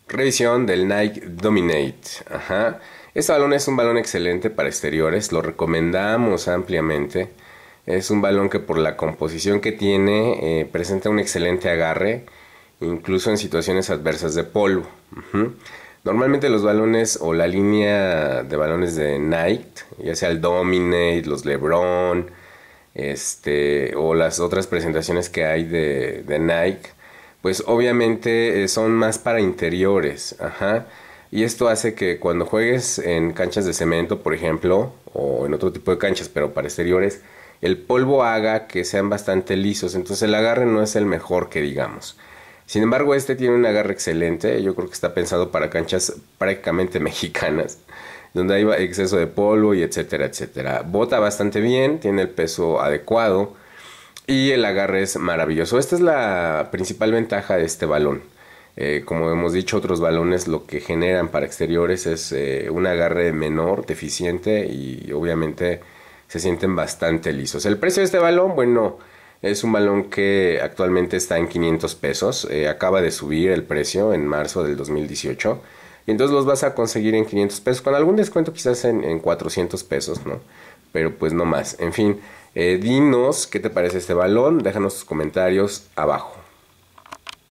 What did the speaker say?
Revisión del Nike Dominate. Ajá. Este balón es un balón excelente para exteriores, lo recomendamos ampliamente. Es un balón que por la composición que tiene presenta un excelente agarre, incluso en situaciones adversas de polvo. Ujú. Normalmente los balones o la línea de balones de Nike, ya sea el Dominate, los LeBron, o las otras presentaciones que hay de Nike, pues obviamente son más para interiores, ajá. Y esto hace que cuando juegues en canchas de cemento, por ejemplo, o en otro tipo de canchas, pero para exteriores, el polvo haga que sean bastante lisos, entonces el agarre no es el mejor que digamos. Sin embargo, este tiene un agarre excelente, yo creo que está pensado para canchas prácticamente mexicanas, donde hay exceso de polvo y etcétera, etcétera. Bota bastante bien, tiene el peso adecuado y el agarre es maravilloso. Esta es la principal ventaja de este balón. Como hemos dicho, otros balones lo que generan para exteriores es un agarre menor, deficiente y obviamente se sienten bastante lisos. El precio de este balón, bueno, es un balón que actualmente está en 500 pesos. Acaba de subir el precio en marzo del 2018. Y entonces los vas a conseguir en 500 pesos, con algún descuento quizás en 400 pesos, ¿no? Pero pues no más. En fin, dinos qué te parece este balón, déjanos tus comentarios abajo.